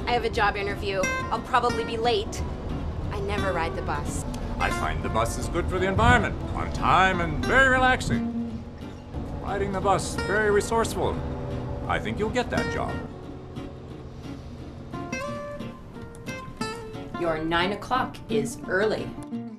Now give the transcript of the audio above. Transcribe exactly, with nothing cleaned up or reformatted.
I have a job interview. I'll probably be late. I never ride the bus. I find the bus is good for the environment, on time and very relaxing. Riding the bus, very resourceful. I think you'll get that job. Your nine o'clock is early.